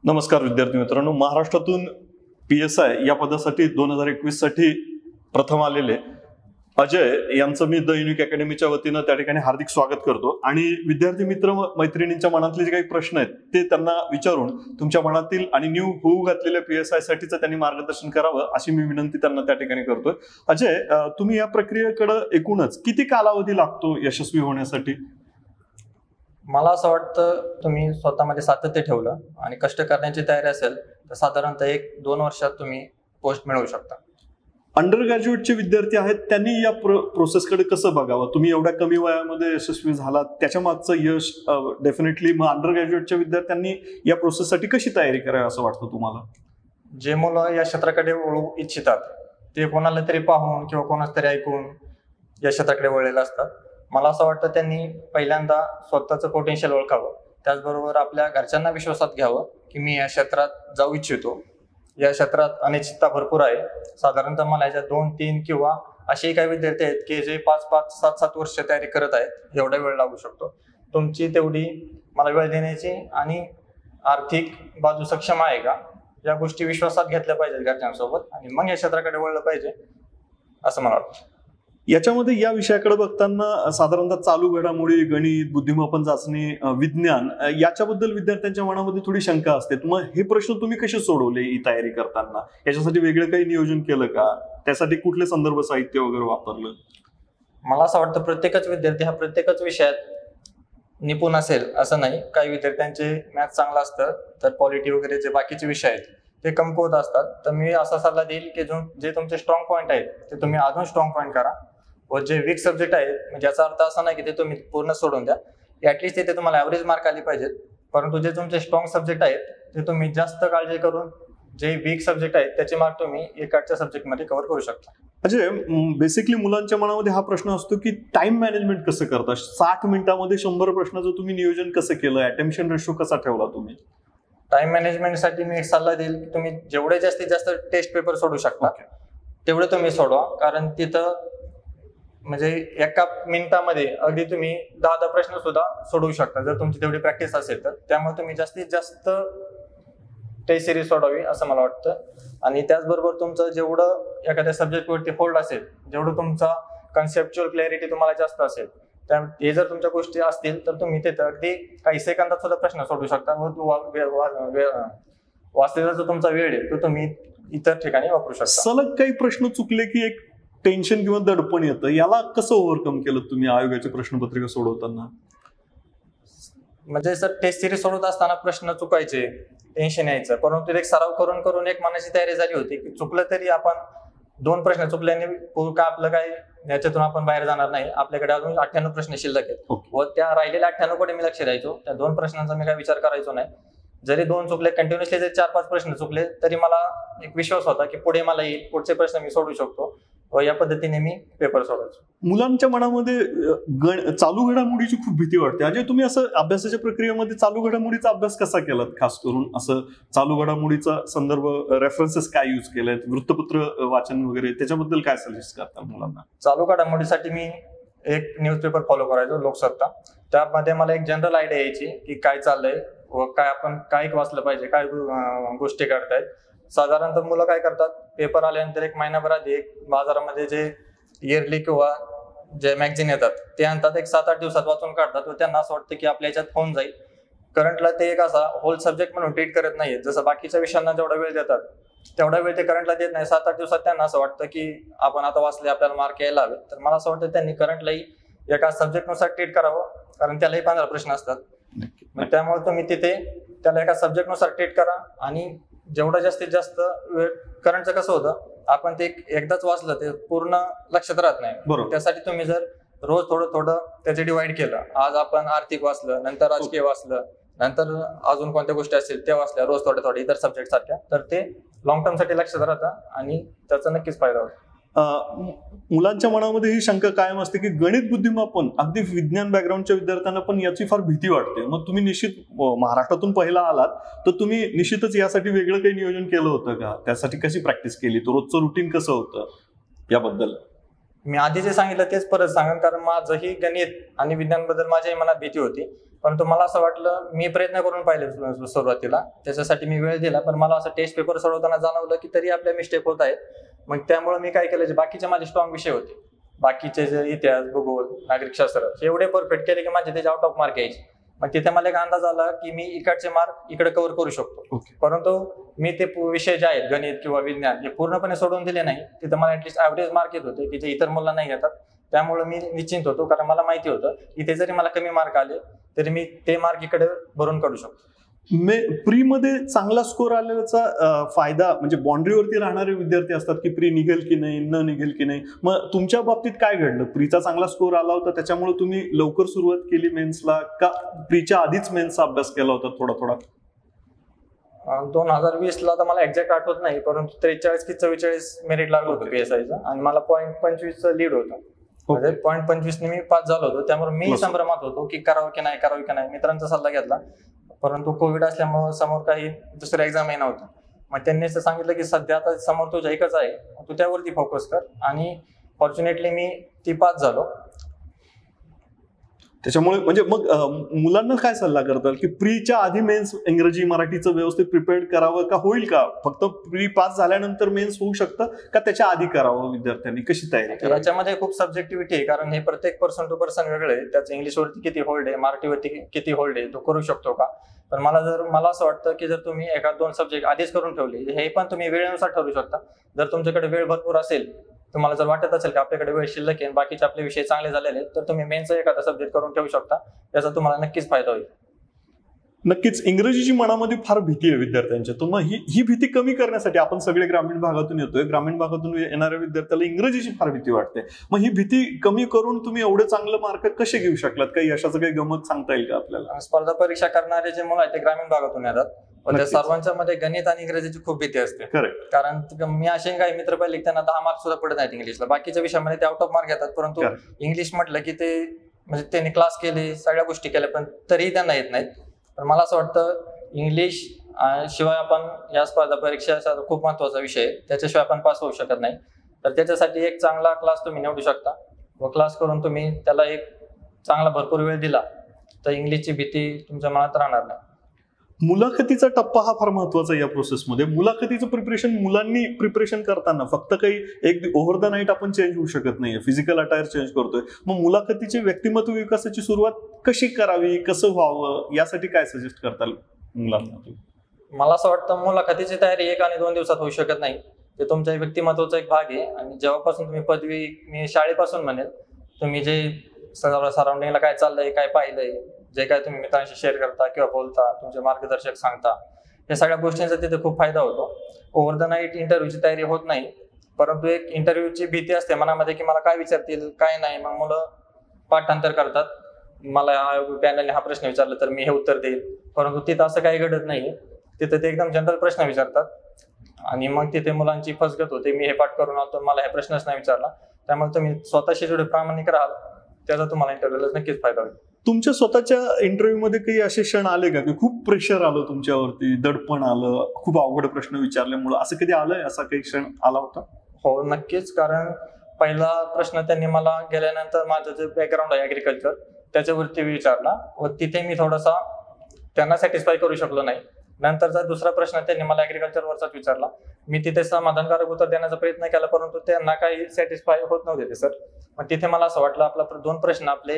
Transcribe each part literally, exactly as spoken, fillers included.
नमस्कार विद्यार्थी मित्रांनो, महाराष्ट्रातून पी एस आय या पदासाठी दोन हजार एकवीस साठी प्रथम आलेले अजय यांचं मी द युनिक अकॅडमीच्या वतीनं त्या ठिकाणी हार्दिक स्वागत करतो आणि विद्यार्थी मित्र मैत्रिणींच्या मनातले जे काही प्रश्न आहेत ते त्यांना विचारून तुमच्या मनातील आणि न्यू होऊ घातलेल्या पी एस आय साठीचं त्यांनी मार्गदर्शन करावं अशी मी विनंती त्यांना त्या ठिकाणी करतोय. अजय, तुम्ही या प्रक्रियेकडे एकूणच किती कालावधी लागतो यशस्वी होण्यासाठी? मला असं वाटतं तुम्ही स्वतःमध्ये सातत्य ठेवलं आणि कष्ट करण्याची तयारी असेल तर साधारणतः एक दोन वर्षात तुम्ही पोस्ट मिळवू शकता. अंडर ग्रॅज्युएटचे विद्यार्थी आहेत त्यांनी या प्रोसेसकडे कसं बघावं? तुम्ही एवढ्या कमी वयामध्ये यशस्वी झालात, त्याच्या मागचं यश डेफिनेटली मग अंडर ग्रॅज्युएटच्या विद्यार्थ्यांनी या प्रोसेससाठी कशी तयारी करावी असं वाटतं तुम्हाला? जे मुलं या क्षेत्राकडे वळू इच्छितात ते कोणाला तरी पाहून किंवा कोणाला तरी ऐकून या क्षेत्राकडे वळलेलं असतात. मला असं वाटतं त्यांनी पहिल्यांदा स्वतःचं पोटेन्शियल ओळखावं, त्याचबरोबर आपल्या घरच्यांना विश्वासात घ्यावं की मी या क्षेत्रात जाऊ इच्छितो. या क्षेत्रात अनिश्चितता भरपूर आहे. साधारणतः मला याच्यात दोन तीन किंवा असे काही विद्यार्थी आहेत की जे पाच पाच सात सात वर्ष तयारी करत आहेत. एवढा वेळ लागू शकतो. तुमची तेवढी मला वेळ देण्याची आणि आर्थिक बाजू सक्षम आहे का या गोष्टी विश्वासात घेतल्या पाहिजेत घरच्यांसोबत आणि मग या क्षेत्राकडे वळलं पाहिजे असं मला वाटतं. याच्यामध्ये या विषयाकडे बघताना साधारणतः चालू घडामोडी, गणित, बुद्धिमापन चाचणी, विज्ञान याच्याबद्दल विद्यार्थ्यांच्या मनामध्ये थोडी शंका असते. मग हे प्रश्न तुम्ही कसे सोडवले ही तयारी करताना? याच्यासाठी वेगळं काही नियोजन केलं का? त्यासाठी कुठले संदर्भ साहित्य वगैरे वापरलं? मला असं वाटतं प्रत्येकच विद्यार्थी हा प्रत्येकच विषयात निपुण असेल असं नाही. काही विद्यार्थ्यांचे मॅथ्स चांगलं असतं तर पॉलिटी वगैरे जे बाकीचे विषय आहेत ते कमकुवत असतात. तर मी असा सल्ला देईल की जो जे तुमचे स्ट्रॉंग पॉईंट आहेत ते तुम्ही अजून स्ट्रॉंग पॉईंट करा व जे वीक सब्जेक्ट आहेत म्हणजे याचा अर्थ असा नाही की ते तुम्ही पूर्ण सोडून द्या. ऍटलिस्ट तिथे तुम्हाला ॲव्हरेज मार्क आले पाहिजेत, परंतु जे तुमचे स्ट्रॉंग सब्जेक्ट आहेत ते तुम्ही जास्त काळजी करून जे वीक सब्जेक्ट आहेत त्याचे मार्क तुम्ही एकाच्या सब्जेक्टमध्ये कव्हर करू शकता. म्हणजे बेसिकली मुलांच्या मनामध्ये हा प्रश्न असतो की टाइम मॅनेजमेंट कसं करता? साठ मिनिटांमध्ये शंभर प्रश्नाचं तुम्ही नियोजन कसं केलं? अटेन्शन रेशो कसा ठेवला तुम्ही? टाइम मॅनेजमेंटसाठी मी एक सल्ला देईल की तुम्ही जेवढे जास्तीत जास्त टेस्ट पेपर सोडू शकता तेवढे तुम्ही सोडवा. कारण तिथं म्हणजे एका मिनिटामध्ये अगदी तुम्ही दहा दहा प्रश्न सुद्धा सोडवू शकता जर तुमची तेवढी प्रॅक्टिस असेल तर. त्यामुळे तुम्ही जास्तीत जास्त टेस्ट सिरीज सोडावी असं मला वाटतं. आणि त्याचबरोबर तुमचं जेवढं एखाद्या सब्जेक्टवरती होल्ड असेल, जेवढं तुमचा कन्सेप्च्युअल क्लॅरिटी तुम्हाला जास्त असेल, त्या हे जर तुमच्या गोष्टी असतील तर तुम्ही तिथं अगदी काही सेकंदात सुद्धा प्रश्न सोडू शकता. वाचलेला जो तुमचा वेळ आहे तो तुम्ही इतर ठिकाणी वापरू शकता. सलग काही प्रश्न चुकले की एक टेन्शन किंवा दडपण येतं, याला कसं ओव्हरकम केलं तुम्ही आयोगाची प्रश्नपत्रिका सोडवताना? म्हणजे सर टेस्ट सिरीज सोडवत असताना प्रश्न चुकायचे, टेन्शन यायचं, परंतु एक सराव करून करून एक मनाची तयारी झाली होती की चुकलं तरी आपण दोन प्रश्न चुकल्याने का आपलं काय याच्यातून आपण बाहेर जाणार नाही. आपल्याकडे अजून अठ्ठ्याण्णव प्रश्न शिल्लक आहेत व त्या राहिलेल्या अठ्ठ्याण्णव कडे मी लक्ष द्यायचो. त्या दोन प्रश्नांचा मी काय विचार करायचो नाही. जरी दोन चुकले, कंटिन्युअसली जरी चार पाच प्रश्न चुकले तरी मला एक विश्वास होता की पुढे मला येईल, पुढचे प्रश्न मी सोडू शकतो व या पद्धतीने मी पेपर सोडायचो. मुलांच्या मनामध्ये गण चालू घडामोडीची खूप भीती वाटते. अजय, तुम्ही असं अभ्यासाच्या प्रक्रियेमध्ये चालू घडामोडीचा अभ्यास कसा केलात? खास करून असं चालू घडामोडीचा संदर्भ रेफरन्सेस काय यूज केलेत? वृत्तपत्र वाचन वगैरे त्याच्याबद्दल काय सजेस्ट करतात मुलांना? चालू घडामोडीसाठी मी एक न्यूजपेपर फॉलो करायचो, लोकसत्ता. त्यामध्ये मला एक जनरल आयडिया यायची की काय चाललंय व काय आपण काय वाचलं पाहिजे, काय गोष्टी करतायत. साधारणतः मुलं काय करतात, पेपर आल्यानंतर एक महिनाभर आधी एक बाजारामध्ये जे इयरली किंवा जे मॅगझिन येतात ते आणतात, एक सात आठ दिवसात वाचून काढतात व त्यांना असं वाटतं की आपल्या याच्यात होऊन जाईल. करंटला ते एक असा होल सब्जेक्ट म्हणून ट्रीट करत नाहीये. जसं बाकीच्या विषयांना जेवढा वेळ देतात तेवढा वेळ ते करंटला देत नाही. सात आठ दिवसात त्यांना असं वाटतं की आपण आता वाचले, आपल्याला मार्क यायला हवे. तर मला असं वाटतं त्यांनी करंटलाही एका सब्जेक्टनुसार ट्रीट करावं, कारण त्यालाही पंधरा प्रश्न असतात. त्यामुळे तुम्ही तिथे त्याला एका सब्जेक्टनुसार ट्रीट करा आणि जेवढं जास्तीत जास्त वेळ. करंटचं कसं होतं, आपण ते एकदाच वाचलं ते पूर्ण लक्षात राहत नाही. त्यासाठी तुम्ही जर रोज थोडं थोडं त्याचे डिवाइड केलं, आज आपण आर्थिक वाचलं, नंतर राजकीय वाचलं, नंतर अजून कोणत्या गोष्टी असतील त्या वाचल्या रोज थोड्या थोड्या इतर सब्जेक्ट सारख्या, तर ते लॉंग टर्म साठी लक्षात राहतं आणि त्याचा नक्कीच फायदा होतो. मुलांच्या मनामध्ये ही शंका कायम असते की गणित, बुद्धिमापन, अगदी विज्ञान बॅकग्राऊंडच्या विद्यार्थ्यांना पण याची फार भीती वाटते. मग तुम्ही निश्चित महाराष्ट्रातून पहिला आलात तर तुम्ही निश्चितच यासाठी वेगळं काही नियोजन केलं होतं का? त्यासाठी कशी प्रॅक्टिस केली? तो रोजचं रुटीन कसं होतं याबद्दल? मी आधी जे सांगितलं तेच परत सांगेन, कारण माझंही गणित आणि विज्ञानबद्दल माझ्याही मनात भीती होती. परंतु मला असं वाटलं, मी प्रयत्न करून पाहिले सु- सुरुवातीला त्याच्यासाठी मी वेळ दिला, पण मला असं टेस्ट पेपर सोडवताना जाणवलं की तरी आपल्या मिस्टेक होत आहेत. मग त्यामुळे मी काय केलं, जे बाकीचे माझे स्ट्रॉंग विषय होते, बाकीचे जे इतिहास, भूगोल, नागरिकशास्त्र हे एवढे परफेक्ट केले की माझे त्याचे आउट ऑफ मार्क यायचे. मग तिथे मला एक अंदाज आला की मी इकडचे मार्क इकडे कव्हर करू शकतो. ओके. परंतु मी ते पु- विषय जे आहेत गणित किंवा विज्ञान हे पूर्णपणे सोडून दिले नाही. तिथे मला ऍटलीस्ट ऍव्हरेज मार्क येत होते की जे इतर मुलांना नाही येतात. त्यामुळे मी निश्चिंत होतो, कारण मला माहिती होतं इथे जरी मला कमी मार्क आले तरी मी ते मार्क इकडे भरून काढू शकतो. मे प्री मध्ये चांगला स्कोर आल्याचा अं, फायदा म्हणजे बाउंड्रीवरती राहणारे विद्यार्थी असतात की प्री निघेल की नाही, न निघेल की नाही. मग तुमच्या बाबतीत काय घडलं? प्रीचा चांगला स्कोर आला होता त्याच्यामुळे तुम्ही लवकर सुरुवात केली मेन्सला, का प्रीच्या आधीच मेन्सचा अभ्यास केला होता थोडा थोडा? दोन हजार वीस ला तर मला एक्झॅक्ट आठवत नाही, परंतु त्रेचाळीस की चव्वेचाळीस मेरिट लागलं होतं पीएसआयचं आणि मला पॉईंट पंचवीस लीड होतं. म्हणजे पॉईंट पंचवीस ने मी पास झालो होतो. त्यामुळे मी मस्त. संभ्रमात होतो की करावं की नाही करावं की नाही. मित्रांचा सल्ला घेतला, परंतु कोविड असल्यामुळे समोर काही दुसरं एक्झामही नव्हतं. मग त्यांनी असं सांगितलं की सध्या आता समोर तुझ्या एकच आहे, तू त्यावरती फोकस कर. आणि फॉर्च्युनेटली मी ती पास झालो. त्याच्यामुळे म्हणजे मग अं, मुलांना काय सल्ला करताल की प्रीच्या आधी मेन्स इंग्रजी मराठीचं व्यवस्थित प्रिपेअर करावं, का होईल का फक्त प्री पास झाल्यानंतर मेन्स होऊ शकतं, का त्याच्या आधी करावं? विद्यार्थ्यांनी कशी तयारी करावी? याच्यामध्ये खूप सब्जेक्टिव्हिटी आहे, कारण हे प्रत्येक पर्सन टू पर्सन वेगळं आहे. त्याचं इंग्लिशवरती किती होल्ड आहे, मराठीवरती किती होल्ड आहे, तो करू शकतो का? पण मला जर मला असं वाटतं की जर तुम्ही एका दोन सब्जेक्ट आधीच करून ठेवले, हे पण तुम्ही वेळेनुसार ठरवू शकता. जर तुमच्याकडे वेळ भरपूर असेल, तुम्हाला जर वाटत असेल की आपल्याकडे वेळ शिल्लक आहे, बाकीचे आपले विषय चांगले झालेले आहेत, तर तुम्ही मेनचा एखादा सब्जेक्ट करून ठेवू शकता. त्याचा तुम्हाला नक्कीच फायदा होईल. नक्कीच इंग्रजीची मनामध्ये फार भीती आहे विद्यार्थ्यांच्या. तर मग ही ही भीती कमी करण्यासाठी आपण सगळे ग्रामीण भागातून येतोय, ग्रामीण भागातून येणाऱ्या विद्यार्थ्याला इंग्रजीची फार भीती वाटते. मग ही भीती कमी करून तुम्ही एवढे चांगले मार्क कसे घेऊ शकलात? काही यशाचं काही गमत सांगता येईल का आपल्याला? स्पर्धा परीक्षा करणारे जे मुलं आहेत ते ग्रामीण भागातून येतात, पण त्या नक्कीच. सर्वांच्या मध्ये गणित आणि इंग्रजीची खूप भीती असते. करेक्ट. कारण त- मी असे काही मित्र पाहिले की त्यांना दहा मार्क सुद्धा पडत नाहीत इंग्लिशला. बाकीच्या विषयामध्ये ते आउट ऑफ मार्क घेतात, परंतु Correct. इंग्लिश म्हटलं की ते म्हणजे त्यांनी क्लास केले, सगळ्या गोष्टी केल्या, पण तरीही त्यांना येत नाहीत. पण मला असं वाटतं इंग्लिश अं, शिवाय आपण या स्पर्धा परीक्षा खूप महत्वाचा विषय आहे, त्याच्याशिवाय आपण पास होऊ शकत नाही. तर त्याच्यासाठी एक चांगला क्लास तुम्ही निवडू शकता व क्लास करून तुम्ही त्याला एक चांगला भरपूर वेळ दिला तर इंग्लिशची भीती तुमच्या मनात राहणार नाही. मुलाखतीचा टप्पा हा फार महत्वाचा आहे या प्रोसेसमध्ये. मुलाखतीचं प्रिपरेशन मुलांनी प्रिपरेशन करताना फक्त काही एक ओव्हर द नाईट आपण चेंज होऊ शकत नाहीये, फिजिकल अटायर चेंज करतोय. मग मुलाखतीचे व्यक्तिमत्व विकासाची सुरुवात कशी करावी, कसं व्हावं, यासाठी काय सजेस्ट करताल मुलांना? मला असं वाटतं मुलाखतीची तयारी एक आणि दोन दिवसात होऊ शकत नाही. ते तुमच्या व्यक्तिमत्वाचा एक भाग आहे. आणि जेव्हापासून तुम्ही पदवी, मी शाळेपासून म्हणेल, तुम्ही जे सगळं सराउंडिंगला काय चाललंय, काय पाहिलंय, जे काय तुम्ही मित्रांशी शेअर करता किंवा बोलता, तुमचे मार्गदर्शक सांगता, या सगळ्या गोष्टींचा तिथे खूप फायदा होतो. ओव्हर द नाईट इंटरव्ह्यूची तयारी होत नाही, परंतु एक इंटरव्ह्यूची भीती असते मनामध्ये की मला काय विचारतील काय नाही. मग मुलं पाठांतर करतात, मला पॅनलने हा प्रश्न विचारला तर मी हे उत्तर देईल, परंतु तिथं असं काही घडत नाही. तिथं ते एकदम जनरल प्रश्न विचारतात आणि मग तिथे मुलांची फसगत होते. मी हे पाठ करून आलो, मला हे प्रश्नच नाही विचारला. त्यामुळे तुम्ही स्वतःशी जेवढे प्रामाणिक राहाल त्याचा तुम्हाला इंटरव्ह्यूला नक्कीच फायदा होईल. तुमच्या स्वतःच्या इंटरव्ह्यू मध्ये काही असे क्षण आले का की खूप प्रेशर आलं तुमच्यावरती, दडपण आलं, खूप अवघड प्रश्न विचारल्यामुळे, असं कधी आलंय? असा काही क्षण आला होता? हो नक्कीच. कारण पहिला प्रश्न त्यांनी मला गेल्यानंतर माझं जे बॅकग्राऊंड आहे ऍग्रिकल्चर त्याच्यावरती विचारला व तिथे मी थोडासा त्यांना सॅटिस्फाय करू शकलो नाही. नंतरचा दुसरा प्रश्न त्यांनी मला ऍग्रिकल्चर वरचाच विचारला. मी तिथे समाधानकारक उत्तर देण्याचा प्रयत्न केला, परंतु त्यांना काही सॅटिस्फाय होत नव्हते ते सर. मग तिथे मला असं वाटलं आपला दोन प्रश्न आपले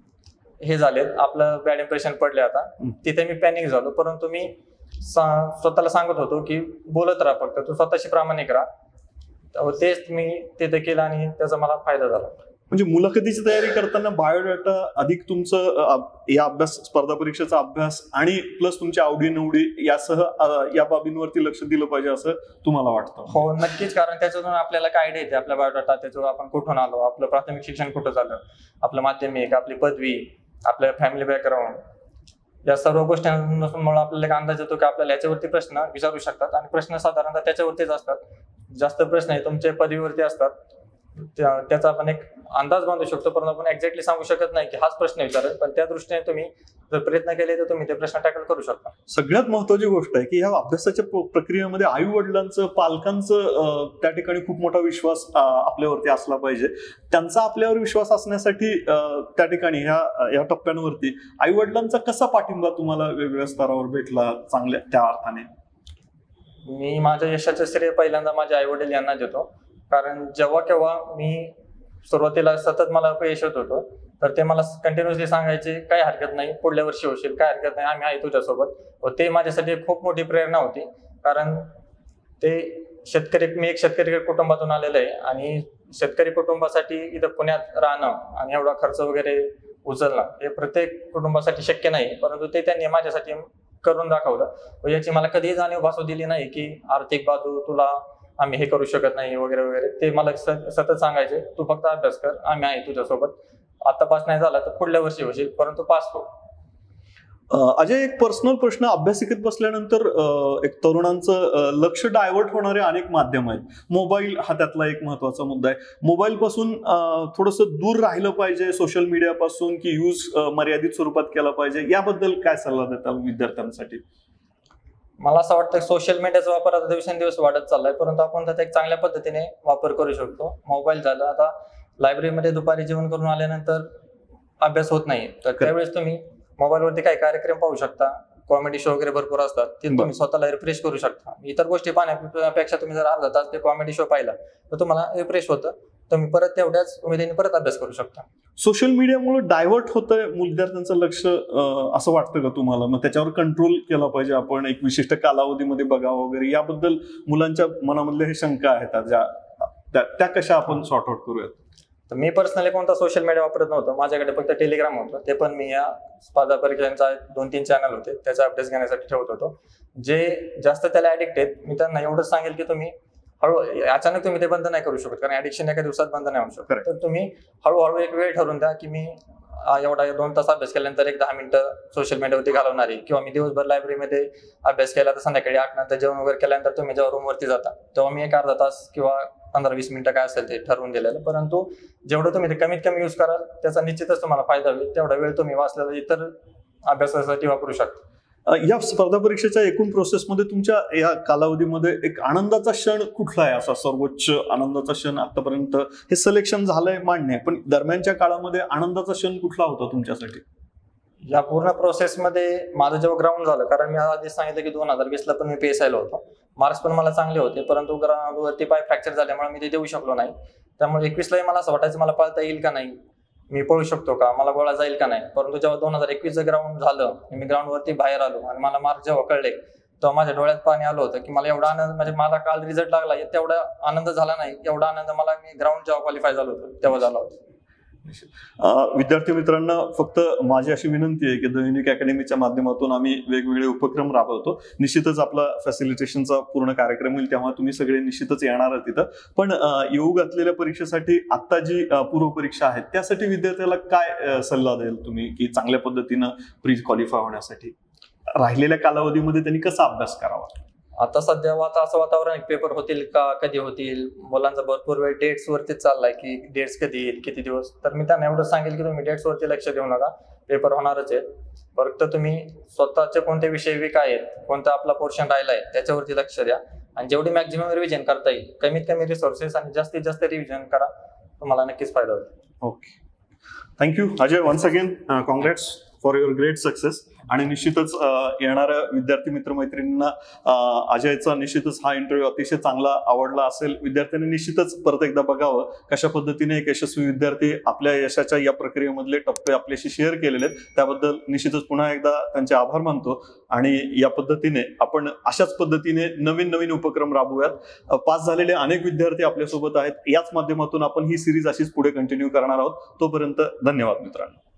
हे झालेत, आपलं बॅड इम्प्रेशन पडले. आता तिथे मी पॅनिक झालो, परंतु मी स्वतःला सांगत होतो की बोलत राहा, फक्त तू स्वतःशी प्रामाणिक राहा. तेच मी तिथे केलं आणि त्याचा मला फायदा झाला. म्हणजे मुलाखतीची तयारी करताना बायोडाटा अधिक तुमचं अ, या अभ्यास, स्पर्धा परीक्षेचा अभ्यास आणि प्लस तुमच्या आवडीनिवडी यासह अ, या बाबींवरती लक्ष दिलं पाहिजे असं तुम्हाला वाटतं? हो नक्कीच. कारण त्याच्यातून आपल्याला काय आयडिया येते, आपला बायोडाटा, त्याच्यावर आपण कुठून आलो, आपलं प्राथमिक शिक्षण कुठं झालं, आपलं माध्यमिक, आपली पदवी, आपलं फॅमिली बॅकग्राऊंड, या सर्व गोष्टींमुळे आपल्याला एक अंदाज येतो की आपल्याला याच्यावरती प्रश्न विचारू शकतात. आणि प्रश्न साधारणतः त्याच्यावरतीच असतात. जास्त प्रश्न हे तुमचे पदवीवरती असतात. त्या- त्याचा आपण एक अंदाज बांधू शकतो, परंतु आपण एक्झॅक्टली सांगू शकत नाही की हाच प्रश्न विचारेल. पण त्या दृष्टीने तुम्ही जर प्रयत्न केले तर तुम्ही ते प्रश्न टॅकल करू शकता. सगळ्यात महत्वाची गोष्ट आहे की ह्या अभ्यासाच्या प्र- प्रक्रियेमध्ये आई वडिलांचं, पालकांचं अं, त्या ठिकाणी खूप मोठा विश्वास अं, आपल्यावरती असला पाहिजे. त्यांचा आपल्यावर विश्वास असण्यासाठी अं, त्या ठिकाणी ह्या या टप्प्यांवरती आई वडिलांचा कसा पाठिंबा तुम्हाला वेगवेगळ्या स्तरावर भेटला चांगल्या त्या अर्थाने? मी माझ्या यशाचं श्रेय पहिल्यांदा माझ्या आई वडील यांना देतो. कारण जेव्हा केव्हा मी सुरुवातीला सतत मला अपयश येत होतं, तर ते मला कंटिन्युअसली सांगायचे काय हरकत नाही, पुढल्या वर्षी होशील, काय हरकत नाही, आम्ही आहे तुझ्यासोबत. व ते माझ्यासाठी खूप मोठी प्रेरणा होती. कारण ते शेतकरी, मी एक शेतकरी कुटुंबातून आलेलो आहे आणि शेतकरी कुटुंबासाठी इथं पुण्यात राहणं आणि एवढा खर्च वगैरे उचलणं हे प्रत्येक कुटुंबासाठी शक्य नाही. परंतु ते त्यांनी माझ्यासाठी करून दाखवलं व याची मला कधीही जाणीव भासू दिली नाही की आर्थिक बाजू तुला आम्ही हे करू शकत नाही वगैरे वगैरे. ते मला सतत सांगायचे तू फक्त अभ्यास कर, आम्ही आहे तुझ्यासोबत. आता पास नाही झाला तर पुढल्या वर्षी होशील, परंतु पास हो. अं, अजय, एक पर्सनल प्रश्न. अभ्यासिकेत बसल्यानंतर अं, एक तरुणांचं अं, लक्ष डायव्हर्ट होणारे अनेक माध्यम आहेत. मोबाईल हा त्यातला एक महत्वाचा मुद्दा आहे. मोबाईल पासून थोडंसं दूर राहिलं पाहिजे, सोशल मीडियापासून, की यूज मर्यादित स्वरूपात केला पाहिजे, याबद्दल काय सल्ला देता विद्यार्थ्यांसाठी? मला असं वाटतं की सोशल मीडियाचा वापर आता दिवसेंदिवस वाढत चाललाय, परंतु आपण त्याचा एक चांगल्या पद्धतीने वापर करू शकतो. मोबाईल झाला, आता लायब्ररीमध्ये दुपारी जेवण करून आल्यानंतर अभ्यास होत नाही, तर त्यावेळेस तुम्ही मोबाईलवरती काही कार्यक्रम पाहू शकता. कॉमेडी शो वगैरे भरपूर असतात, ते तुम्ही स्वतःला रिफ्रेश करू शकता. इतर गोष्टी पाहण्यापेक्षा तुम्ही जर अर्धा तास ते कॉमेडी शो पाहिला तर तुम्हाला रिफ्रेश होतं. तुम्ही परत तेवढ्याच उमेदीने परत अभ्यास करू शकता. सोशल मीडियामुळे डायव्हर्ट होतंय विद्यार्थ्यांचं लक्ष, अं, असं वाटतं का तुम्हाला? मग त्याच्यावर कंट्रोल केला पाहिजे आपण, एक विशिष्ट कालावधीमध्ये बघावं वगैरे, याबद्दल मुलांच्या मनामधल्या हे शंका आहेत ज्या त्या- त्या कशा आपण सॉर्ट आउट करूयात? तर मी पर्सनली कोणता सोशल मीडिया वापरत नव्हतं. माझ्याकडे फक्त टेलिग्राम होतं. ते पण मी या स्पर्धा परीक्षांचा दोन तीन चॅनल होते, त्याचा अपडेट्स घेण्यासाठी ठेवत होतो. जे जास्त त्याला ऍडिक्ट आहेत, मी त्यांना एवढंच सांगेल की तुम्ही हळू, अचानक तुम्ही ते बंद नाही करू शकत, कारण ऍडिक्शन एका दिवसात बंद नाही होऊ शकत. Correct. तर तुम्ही हळूहळू एक वेळ ठरवून द्या की मी आ, एवढा दोन तास अभ्यास केल्यानंतर एक दहा मिनिटं सोशल मीडियावरती घालवणार आहे, किंवा मी दिवसभर लायब्ररीमध्ये अभ्यास केला तर संध्याकाळी आठ नंतर जेवण वगैरे केल्यानंतर तुम्ही जेव्हा रूमवरती जाता तेव्हा मी एक अर्धा तास किंवा पंधरा वीस मिनिटं काय असेल ते ठरवून दिलेलं. परंतु जेवढं तुम्ही ते कमीत कमी यूज कराल त्याचा निश्चितच तुम्हाला फायदा होईल. तेवढा वेळ तुम्ही वाचलेला इतर अभ्यासासाठी वापरू शकता. अं, या स्पर्धा परीक्षेच्या एकूण प्रोसेसमध्ये तुमच्या या कालावधीमध्ये एक आनंदाचा क्षण कुठला आहे, असा सर्वोच्च आनंदाचा क्षण? आतापर्यंत हे सिलेक्शन झालंय मान्य, पण दरम्यानच्या काळामध्ये आनंदाचा क्षण कुठला होता तुमच्यासाठी? या पूर्ण प्रोसेसमध्ये माझं जेव्हा ग्राउंड झालं, कारण मी आधी सांगितलं की दोन हजार वीसला पण मी पी एस आयला होतो, मार्क्स पण मला चांगले होते, परंतु ग्राउंडवरती पाय फ्रॅक्चर झाल्यामुळे मी ते देऊ शकलो नाही. त्यामुळे एकवीसलाही मला असं वाटायचं मला पळता येईल का नाही, मी पळू शकतो का, मला गोळा जाईल का नाही. परंतु जेव्हा दोन हजार एकवीसचं ग्राउंड झालं, मी ग्राउंडवरती बाहेर आलो आणि मला मार्क जेव्हा कळले तेव्हा माझ्या डोळ्यात पाणी आलं होतं की मला एवढा आनंद, म्हणजे मला काल रिझल्ट लागला तेवढा आनंद झाला नाही, एवढा आनंद मला मी ग्राउंड जेव्हा क्वालिफाय झालो होतो तेव्हा झाला होता. अं, विद्यार्थी मित्रांना फक्त माझी अशी विनंती आहे की द युनिक अकॅडमीच्या माध्यमातून आम्ही वेगवेगळे उपक्रम राबवतो. निश्चितच आपला फॅसिलिटेशनचा पूर्ण कार्यक्रम होईल, तेव्हा तुम्ही सगळे निश्चितच येणार आहात तिथं. पण अं, येऊ घातलेल्या परीक्षेसाठी आता जी अं, पूर्व परीक्षा आहेत त्यासाठी विद्यार्थ्याला काय अं, सल्ला द्याल तुम्ही, की चांगल्या पद्धतीनं प्री क्वालिफाय होण्यासाठी राहिलेल्या कालावधीमध्ये त्यांनी कसा अभ्यास करावा? आता सध्या आता असं वातावरण पेपर होतील का, कधी होतील, मुलांचा भरपूर वेळ डेट्स वरतीच चाललाय की डेट्स कधी येईल, किती दिवस. तर मी त्यांना एवढं सांगेल की तुम्ही डेट्स वरती लक्ष देऊ नका, पेपर होणारच आहेत. फक्त तुम्ही स्वतःचे कोणते विषय वीक आहेत, कोणता आपला पोर्शन राहिलाय त्याच्यावरती लक्ष द्या आणि जेवढी मॅक्झिमम रिव्हिजन करता येईल, कमीत कमी रिसोर्सेस आणि जास्तीत जास्त रिव्हिजन करा, तुम्हाला नक्कीच फायदा होईल. Okay, thank you Ajay. Once again congrats for your great success. आणि निश्चितच येणाऱ्या विद्यार्थी मित्रमैत्रिणींना अजयचा निश्चितच हा इंटरव्ह्यू अतिशय चांगला आवडला असेल. विद्यार्थ्यांनी निश्चितच परत एकदा बघावं कशा पद्धतीने एक यशस्वी विद्यार्थी आपल्या यशाच्या या प्रक्रियेमधले टप्पे आपल्याशी शेअर केलेले आहेत. त्याबद्दल निश्चितच पुन्हा एकदा त्यांचे आभार मानतो. आणि या पद्धतीने आपण अशाच पद्धतीने नवीन नवीन उपक्रम राबवूयात. पास झालेले अनेक विद्यार्थी आपल्यासोबत आहेत. याच माध्यमातून आपण ही सिरीज अशीच पुढे कंटिन्यू करणार आहोत. तोपर्यंत धन्यवाद मित्रांनो.